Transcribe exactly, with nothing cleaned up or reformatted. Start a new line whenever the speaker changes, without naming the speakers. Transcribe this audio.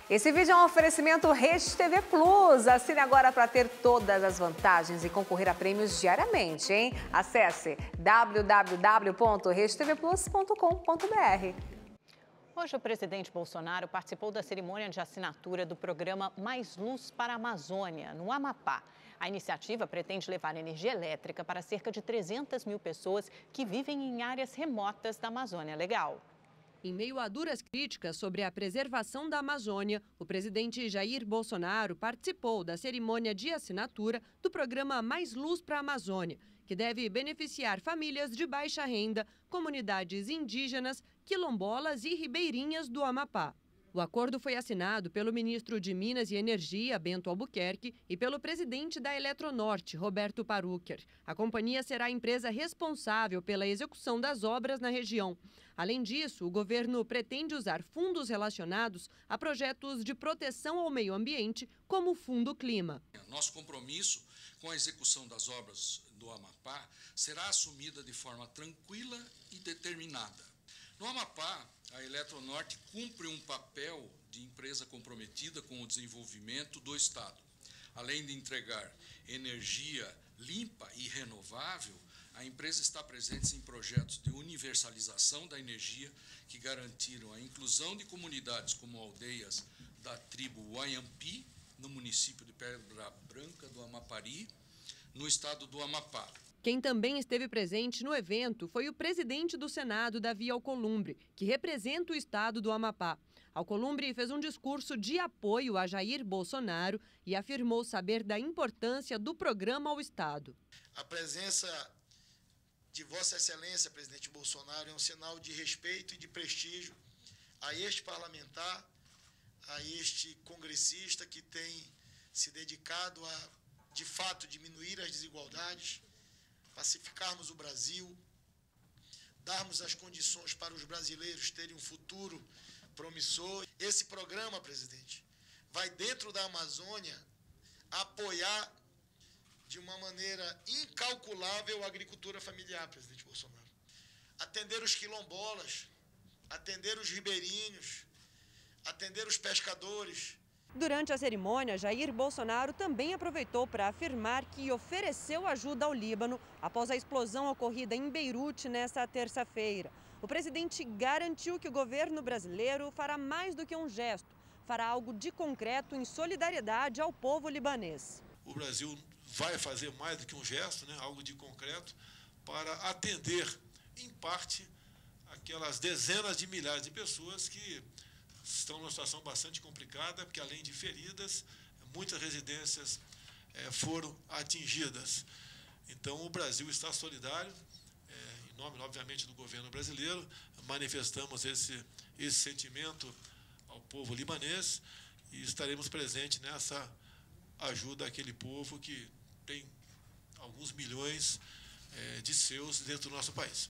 Esse vídeo é um oferecimento Rede T V Plus. Assine agora para ter todas as vantagens e concorrer a prêmios diariamente, hein? Acesse w w w ponto rede t v plus ponto com ponto b r.
Hoje, o presidente Bolsonaro participou da cerimônia de assinatura do programa Mais Luz para a Amazônia, no Amapá. A iniciativa pretende levar energia elétrica para cerca de trezentas mil pessoas que vivem em áreas remotas da Amazônia Legal.
Em meio a duras críticas sobre a preservação da Amazônia, o presidente Jair Bolsonaro participou da cerimônia de assinatura do programa Mais Luz para a Amazônia, que deve beneficiar famílias de baixa renda, comunidades indígenas, quilombolas e ribeirinhas do Amapá. O acordo foi assinado pelo ministro de Minas e Energia, Bento Albuquerque, e pelo presidente da Eletronorte, Roberto Parucher. A companhia será a empresa responsável pela execução das obras na região. Além disso, o governo pretende usar fundos relacionados a projetos de proteção ao meio ambiente, como o Fundo Clima.
Nosso compromisso com a execução das obras do Amapá será assumida de forma tranquila e determinada. No Amapá, a Eletronorte cumpre um papel de empresa comprometida com o desenvolvimento do Estado. Além de entregar energia limpa e renovável, a empresa está presente em projetos de universalização da energia que garantiram a inclusão de comunidades como aldeias da tribo Wayampi, no município de Pedra Branca do Amapari, no estado do Amapá.
Quem também esteve presente no evento foi o presidente do Senado, Davi Alcolumbre, que representa o estado do Amapá. Alcolumbre fez um discurso de apoio a Jair Bolsonaro e afirmou saber da importância do programa ao estado.
A presença de Vossa Excelência, presidente Bolsonaro, é um sinal de respeito e de prestígio a este parlamentar, a este congressista que tem se dedicado a, de fato, diminuir as desigualdades, pacificarmos o Brasil, darmos as condições para os brasileiros terem um futuro promissor. Esse programa, presidente, vai dentro da Amazônia apoiar de uma maneira incalculável a agricultura familiar, presidente Bolsonaro. Atender os quilombolas, atender os ribeirinhos, atender os pescadores.
Durante a cerimônia, Jair Bolsonaro também aproveitou para afirmar que ofereceu ajuda ao Líbano após a explosão ocorrida em Beirute nesta terça-feira. O presidente garantiu que o governo brasileiro fará mais do que um gesto, fará algo de concreto em solidariedade ao povo libanês.
O Brasil vai fazer mais do que um gesto, né, algo de concreto, para atender, em parte, aquelas dezenas de milhares de pessoas que estão numa situação bastante complicada, porque além de feridas, muitas residências é, foram atingidas. Então, o Brasil está solidário, é, em nome, obviamente, do governo brasileiro, manifestamos esse, esse sentimento ao povo libanês e estaremos presentes nessa ajuda àquele povo que tem alguns milhões é, de seus dentro do nosso país.